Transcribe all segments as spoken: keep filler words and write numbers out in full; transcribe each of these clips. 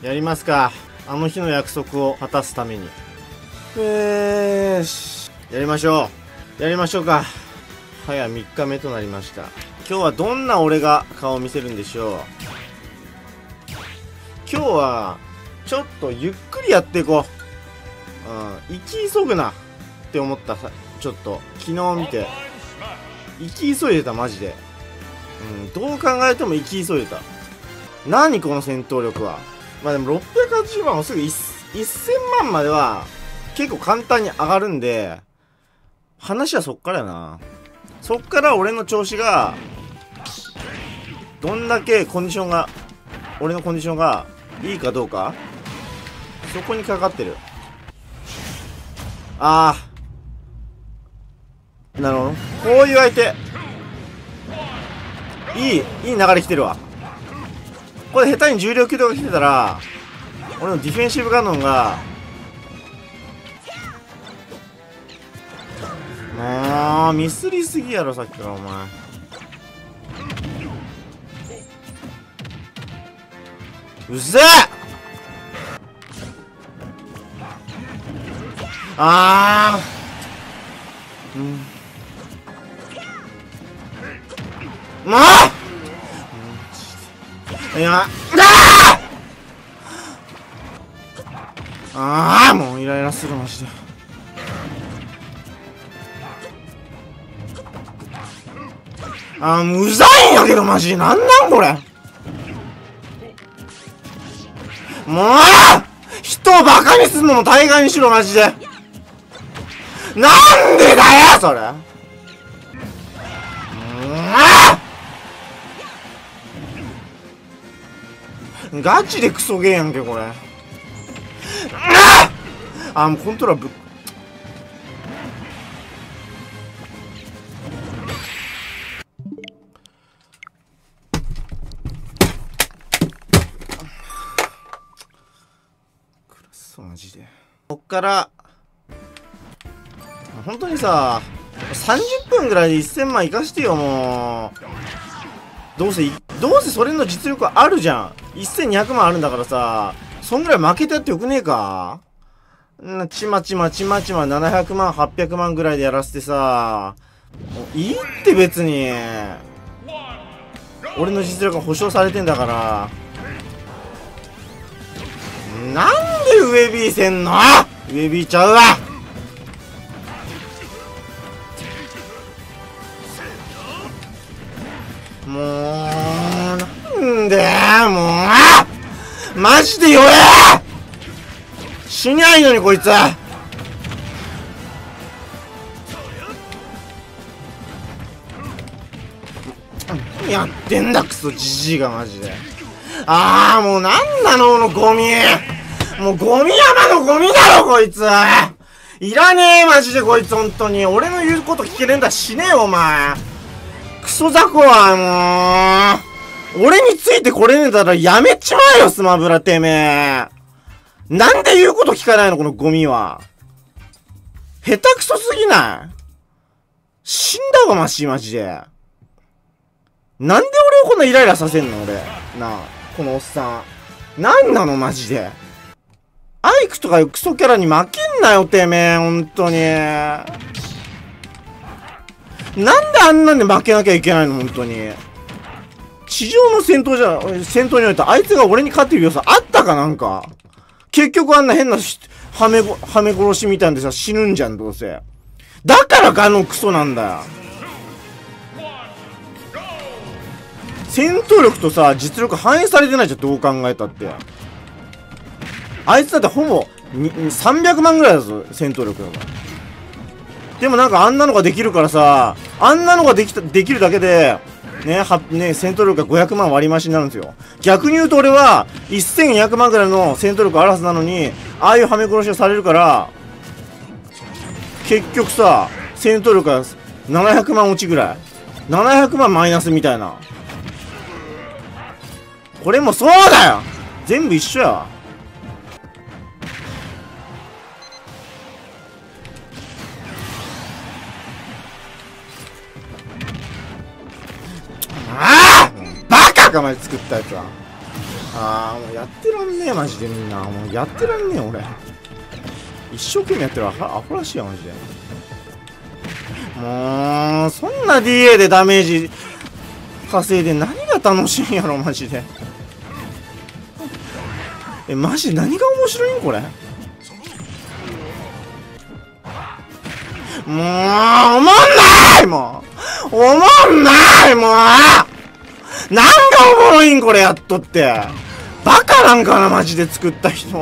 やりますか。あの日の約束を果たすために。えーし。やりましょう。やりましょうか。早みっかめとなりました。今日はどんな俺が顔を見せるんでしょう。今日は、ちょっとゆっくりやっていこう。うん。生き急ぐな。って思ったさ、ちょっと。昨日見て。生き急いでた、マジで。うん。どう考えても生き急いでた。何この戦闘力は。まあでもろっぴゃくはちじゅうまんもすぐいっせんまんまでは結構簡単に上がるんで、話はそっからやな。そっから俺の調子が、どんだけコンディションが、俺のコンディションがいいかどうか、そこにかかってる。ああ。なるほど。こういう相手。いい、いい流れ来てるわ。これ下手に重量級とか来てたら、俺のディフェンシブガノンが、もう、ミスりすぎやろ、さっきからお前。うぜえ！あー。うん。もう！いや、ああ、もうイライラする、マジで。ああ、もううざいんやけど、マジで。なんなんこれ。もう人をバカにするのも大概にしろ、マジで。なんでだよ、それ。うーガチでクソゲーやんけ、これ。あ、もうコントローラーぶっ。くらそう、マジで。こっから、本当にさ、さんじゅっぷんぐらいでせんまんいかしてよ、もう。どうせ、どうせそれの実力あるじゃん。せんにひゃくまんあるんだからさ、そんぐらい負けてやってよくねえか？んちまちまちまちまななひゃくまんはっぴゃくまんぐらいでやらせてさ、もういいって別に。俺の実力が保証されてんだから。なんで上 B せんの？上 B ちゃうわ。もうなんでもうマジで弱え！死にゃいのにこいつ。何やってんだクソジジイがマジで。ああ、もうなんなのこのゴミ。もうゴミ山のゴミだろこいつ。いらねえマジでこいつ。本当に俺の言うこと聞けねえんだ。死ねえよお前。クソ雑魚はもう俺についてこれねえだらやめちまえよスマブラてめえ。なんで言うこと聞かないのこのゴミは。下手くそすぎない？死んだわマシマジで。なんで俺をこんなイライラさせんの俺。なあ、このおっさん。なんなのマジで。アイクとかいうクソキャラに負けんなよてめえ、ほんとに。なんであんなんで負けなきゃいけないのほんとに。地上の戦闘じゃ、戦闘においてあいつが俺に勝ってる要素あったかなんか。結局あんな変なはめご、はめ殺しみたいんでさ、死ぬんじゃん、どうせ。だからガノクソなんだよ。戦闘力とさ、実力反映されてないじゃん、どう考えたって。あいつだってほぼ、さんびゃくまんぐらいだぞ、戦闘力だから。でもなんかあんなのができるからさ、あんなのができた、できるだけで、ね、は、ね、戦闘力がごひゃくまん割り増しになるんですよ。逆に言うと俺は、せんにひゃくまんぐらいの戦闘力あるはずなのに、ああいうはめ殺しをされるから、結局さ、戦闘力がななひゃくまん落ちぐらい。ななひゃくまんマイナスみたいな。これもそうだよ！全部一緒や。ああ！バカかまで作ったやつは。 あーもうやってらんねえマジでみんな。もうやってらんねえ俺。一生懸命やってるアホらしいやマジで。もうそんな ディーエー でダメージ稼いで何が楽しいんやろマジで。えマジ何が面白いんこれ。もうおもんないもうおもんないもうなんかおもろいんこれやっとって。バカなんかなマジで作った人。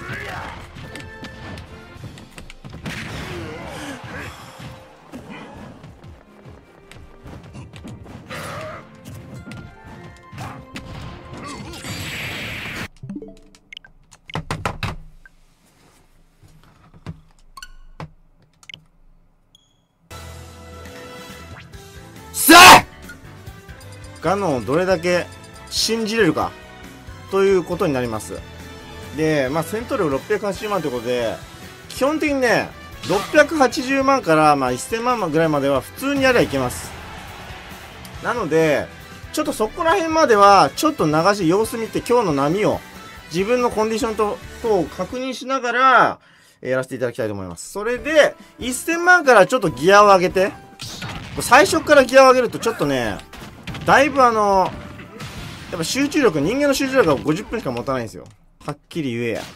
ガノンをどれだけ信じれるかということになります。で、まあ、戦闘力ろっぴゃくはちじゅうまんということで、基本的にね、ろっぴゃくはちじゅうまんから、まあ、せんまんぐらいまでは普通にやればいけます。なので、ちょっとそこら辺までは、ちょっと流し、様子見て今日の波を、自分のコンディションと、と確認しながら、やらせていただきたいと思います。それで、せんまんからちょっとギアを上げて、最初からギアを上げるとちょっとね、だいぶあの、やっぱ集中力、人間の集中力がごじゅっぷんしか持たないんですよ。はっきり言えや。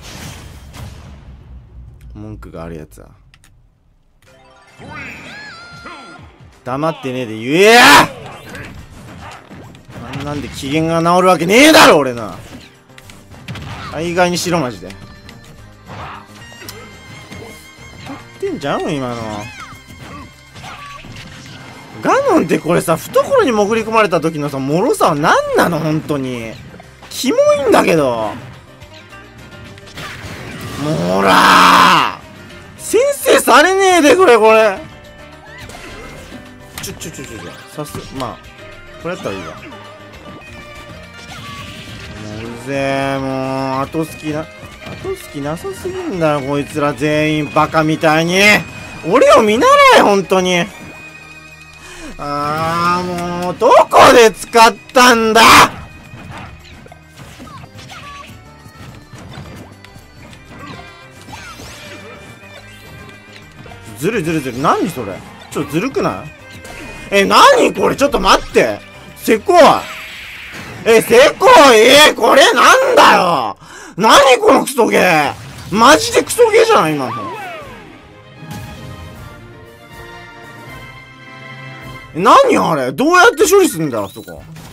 文句があるやつは。黙ってねえで言えや。あんなんで機嫌が治るわけねえだろ、俺な。大概にしろ、マジで。当たってんじゃん、今の。ガノンってこれさ、懐に潜り込まれた時のさ、脆さは何なの本当に。キモいんだけど。もうらー先生されねえで、これ、これ。ちょ、ちょ、ちょ、ちょ、ちょ、さす、まあ、これやったらいいわ。もううぜえ、もう、後好きな、後好きなさすぎんだよ、こいつら全員バカみたいに。俺を見習え、本当に。あーもうどこで使ったんだ。ずるいずるいずるい。何それちょっとずるくない？え、何これちょっと待ってせこい。え、せこい。え、これなんだよ。何このクソゲー。マジでクソゲーじゃない今の。何あれどうやって処理するんだよ、あそこ。